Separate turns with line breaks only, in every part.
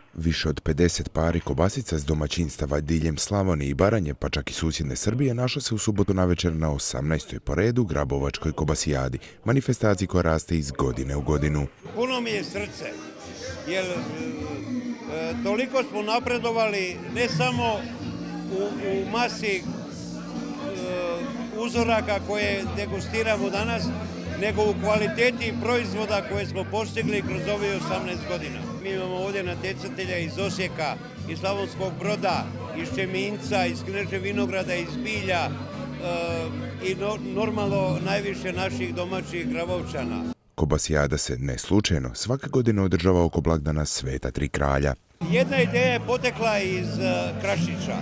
Više od 50 pari kobasica s domaćinstava diljem Slavonije i Baranje, pa čak i susjedne Srbije, našlo se u subotu navečer na 18. po redu Grabovačkoj kobasijadi, manifestaciji koja raste iz godine u godinu.
Puno mi je srce, jer toliko smo napredovali ne samo u masi uzoraka koje degustiramo danas, nego u kvaliteti proizvoda koje smo postigli kroz ovih 18 godina. Mi imamo ovdje natjecatelja iz Osijeka, iz Slavonskog Broda, iz Čeminca, iz Knežje Vinograda, iz Bilja i normalno najviše naših domaćih Grabovčana.
Kobasijada se ne slučajno svake godine održava oko blagdana Sveta Tri kralja.
Jedna ideja je potekla iz Krašića.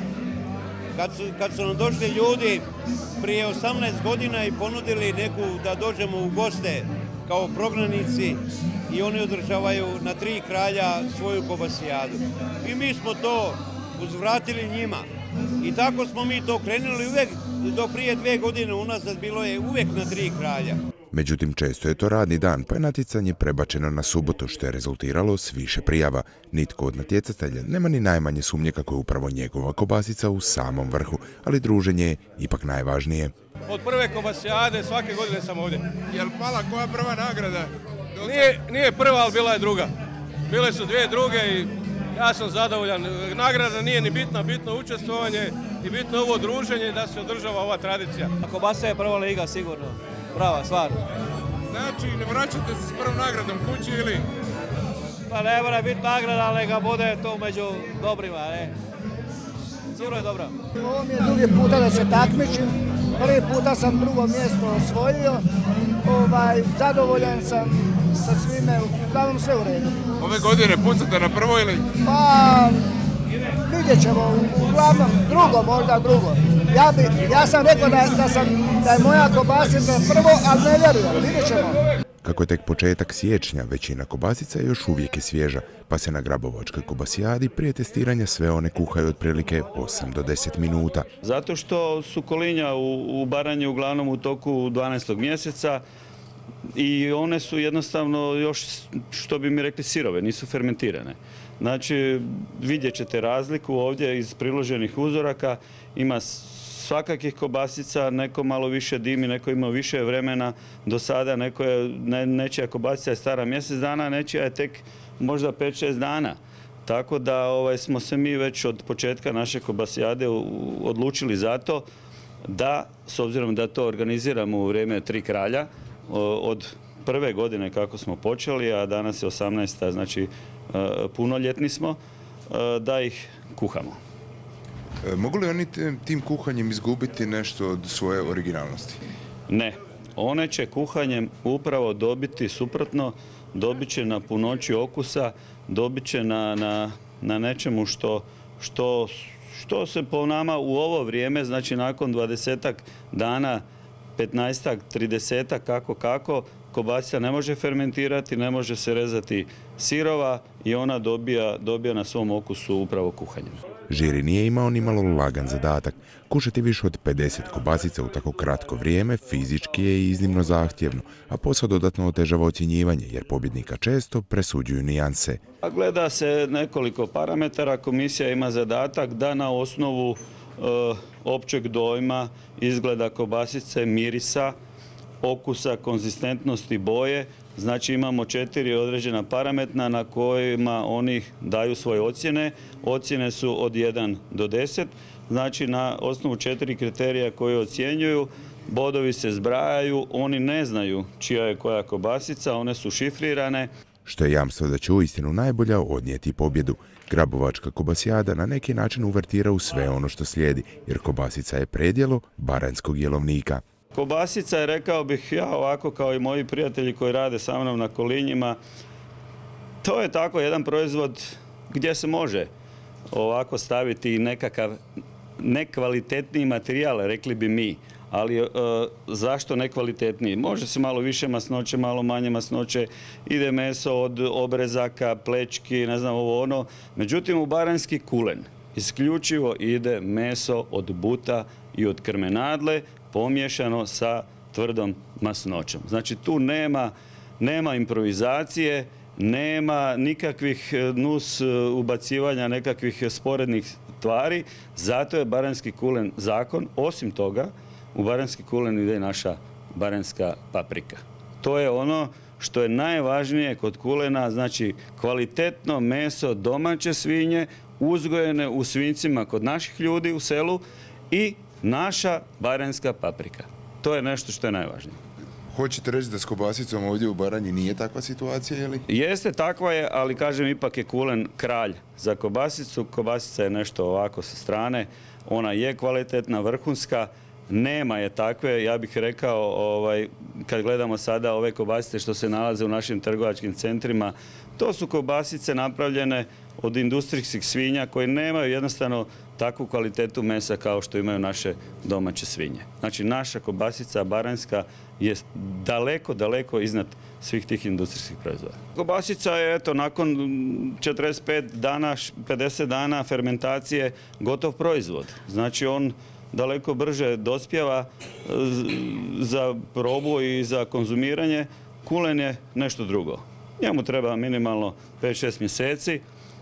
Kad su nam došli ljudi prije 18 godina i ponudili neku da dođemo u goste kao prognanici i oni održavaju na Tri kralja svoju kobasijadu. I mi smo to uzvratili njima. I tako smo mi to krenuli uvijek, do prije 2 godine unazad bilo je uvijek na Tri kralja.
Međutim, često je to radni dan, pa je natjecanje prebačeno na subotu, što je rezultiralo s više prijava. Nitko od natjecatelja nema ni najmanje sumnje kako je upravo njegova kobasica u samom vrhu, ali druženje je ipak najvažnije.
Od prve kobasijade svake godine sam ovdje.
Jel pala koja prva nagrada?
Nije prva, ali bila je druga. Bile su 2 druge i ja sam zadovoljan. Nagrada nije ni bitna, bitno učestvovanje i bitno ovo druženje da se održava ova tradicija.
Kobasa je prva liga, sigurno. Prava, stvar.
Znači, ne vraćate se s prvom nagradom kući ili?
Pa ne mora biti nagrada, ali ga bude to među dobrima, ne? Sigurno je dobra.
Ovo mi je drugi puta da se takmičim. Prvi puta sam drugo mjesto osvojio. Zadovoljan sam sa svime, uglavnom sve u redu. Ove
godine pucate na prvo ili?
Pa, vidjet ćemo, uglavnom drugo, možda drugo. Ja sam rekao da je moja kobasica prvo, ali ne vjerujem, vidjet ćemo.
Kako je tek početak siječnja, većina kobasica još uvijek je svježa, pa se na Grabovačkoj kobasijadi prije testiranja sve one kuhaju otprilike 8 do 10 minuta.
Zato što su kolinja u Baranji uglavnom u toku 12. mjeseca i one su jednostavno još, što bi mi rekli, sirove, nisu fermentirane. Znači, vidjet ćete razliku ovdje iz priloženih uzoraka, ima svakakih kobasica, neko malo više dimi, neko ima više vremena do sada, nečija kobasica je stara mjesec dana, nečija je tek možda 5-6 dana. Tako da smo se mi već od početka naše kobasijade odlučili za to da, s obzirom da to organiziramo u vrijeme Tri kralja, od prve godine kako smo počeli, a danas je 18. znači punoljetni smo, da ih kuhamo.
Mogu li oni tim kuhanjem izgubiti nešto od svoje originalnosti?
Ne. One će kuhanjem upravo dobiti suprotno, dobit će na punoći okusa, dobit će na nečemu što se po nama u ovo vrijeme, znači nakon 20 dana, 15, 30, kako, kobasica ne može fermentirati, ne može se rezati sirova i ona dobija na svom okusu upravo kuhanjem.
Žiri nije imao ni malo lagan zadatak. Kušati više od 50 kobasica u tako kratko vrijeme fizički je iznimno zahtjevno, a posao dodatno otežava ocjenjivanje jer pobjednika često presuđuju nijanse.
Gleda se nekoliko parametara, komisija ima zadatak da na osnovu općeg dojma, izgleda kobasice, mirisa, okusa, konzistentnosti boje. Znači imamo 4 određena parametra na kojima oni daju svoje ocjene. Ocjene su od 1 do 10. Znači na osnovu 4 kriterija koje ocjenjuju, bodovi se zbrajaju, oni ne znaju čija je koja kobasica, one su šifrirane.
Što je jamstvo da će uistinu najbolja odnijeti pobjedu. Grabovačka kobasijada na neki način uvertira u sve ono što slijedi, jer kobasica je predjelo baranjskog jelovnika.
Kobasica je, rekao bih ja ovako kao i moji prijatelji koji rade sa mnom na kolinjima, to je tako jedan proizvod gdje se može ovako staviti nekakav nekvalitetniji materijal, rekli bi mi, ali zašto nekvalitetniji? Može se malo više masnoće, malo manje masnoće, ide meso od obrezaka, plečki, ne znam ovo ono, međutim u baranjski kulen isključivo ide meso od buta i od krmenadle, pomiješano sa tvrdom masnoćom. Znači tu nema improvizacije, nema nikakvih nus ubacivanja nekakvih sporednih tvari, zato je baranjski kulen zakon. Osim toga, u baranjski kulen ide naša baranjska paprika. To je ono što je najvažnije kod kulena, znači kvalitetno meso domaće svinje, uzgojene u svinjcima kod naših ljudi u selu i naša baranjska paprika. To je nešto što je najvažnije.
Hoćete reći da s kobasicom ovdje u Baranji nije takva situacija, ili?
Jeste, takva je, ali kažem, ipak je kulen kralj za kobasicu. Kobasica je nešto ovako sa strane, ona je kvalitetna, vrhunska, nema je takve, ja bih rekao, kad gledamo sada ove kobasice što se nalaze u našim trgovačkim centrima, to su kobasice napravljene od industrijskih svinja koji nemaju jednostavno takvu kvalitetu mesa kao što imaju naše domaće svinje. Znači, naša kobasica baranjska je daleko, daleko iznad svih tih industrijskih proizvoda. Kobasica je, eto, nakon 45 dana, 50 dana fermentacije gotov proizvod. Znači, on daleko brže dospijeva za probu i za konzumiranje. Kulen je nešto drugo. Njemu treba minimalno 5-6 mjeseci.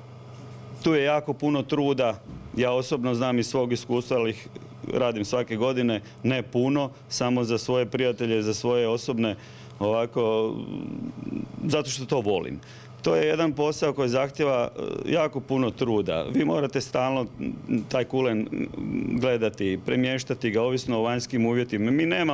Tu je jako puno truda. Ja osobno znam iz svog iskustva, ali ih radim svake godine, ne puno, samo za svoje prijatelje, za svoje osobne, ovako, zato što to volim. To je jedan posao koji zahtjeva jako puno truda. Vi morate stalno taj kulen gledati, premještati ga ovisno o vanjskim uvjetima.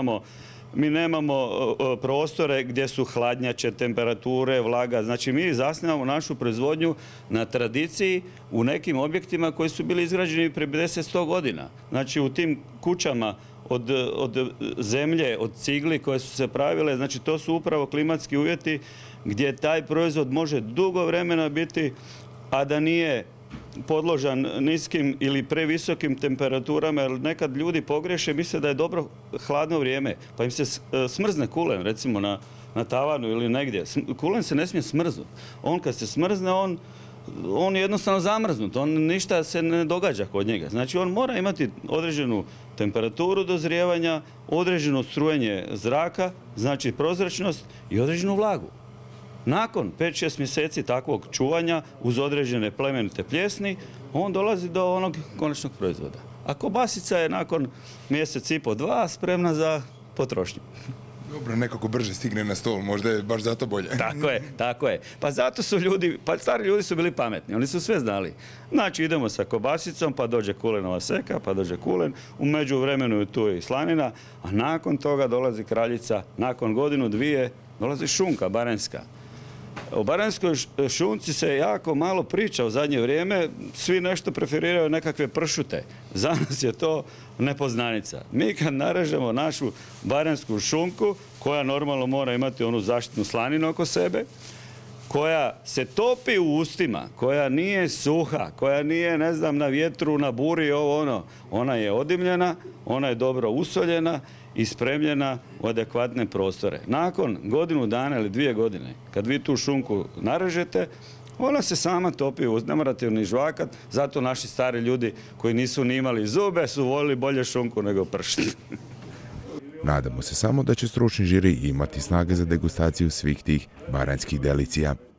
Mi nemamo prostore gdje su hladnjače, temperature, vlaga. Znači, mi zasnivamo našu proizvodnju na tradiciji u nekim objektima koji su bili izgrađeni prije 50-100 godina. Znači, u tim kućama od zemlje, od cigli koje su se pravile, znači to su upravo klimatski uvjeti gdje taj proizvod može dugo vremena biti, a da nije podložan niskim ili previsokim temperaturama, jer nekad ljudi pogriješe, misle da je dobro hladno vrijeme, pa im se smrzne kulen, recimo na tavanu ili negdje. Kulen se ne smije smrznuti. On kad se smrzne, on je jednostavno zamrznut, ništa se ne događa kod njega. Znači, on mora imati određenu temperaturu dozrijevanja, određeno strujenje zraka, znači prozračnost i određenu vlagu. Nakon 5-6 mjeseci takvog čuvanja uz određene plemenite pljesni, on dolazi do onog konačnog proizvoda. A kobasica je nakon mjesec i po, 2 spremna za potrošnju.
Dobro, nekako brže stigne na stol, možda je baš zato bolje.
Tako je. Pa zato su ljudi, stari ljudi su bili pametni, oni su sve znali. Znači, idemo sa kobasicom, pa dođe kulenova seka, pa dođe kulen, u međuvremenu je tu i slanina, a nakon toga dolazi kraljica, nakon godinu, 2, dolazi šunka baranjska. O baranjskoj šunci se jako malo priča u zadnje vrijeme, svi nešto preferiraju nekakve pršute. Za nas je to nepoznanica. Mi kad narežemo našu baranjsku šunku, koja normalno mora imati onu zaštitnu slaninu oko sebe, koja se topi u ustima, koja nije suha, koja nije, ne znam, na vjetru, na buri, ona je odimljena, ona je dobro usoljena i spremljena u adekvatne prostore. Nakon godinu dana ili 2 godine, kad vi tu šunku narežete, ona se sama topi, ne morate ju ni žvakat, zato naši stari ljudi koji nisu ni imali zube su volili bolje šunku nego pršut.
Nadamo se samo da će stručni žiri imati snage za degustaciju svih tih baranjskih delicija.